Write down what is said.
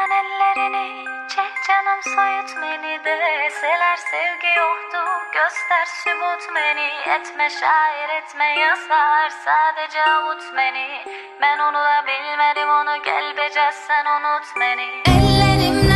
sen ellerini çek canım soyut beni deseler sevgi yoktu göster sübut beni etme şair etme yazar sadece avut beni ben onu da bilmedim onu gel becer sen unut beni ellerim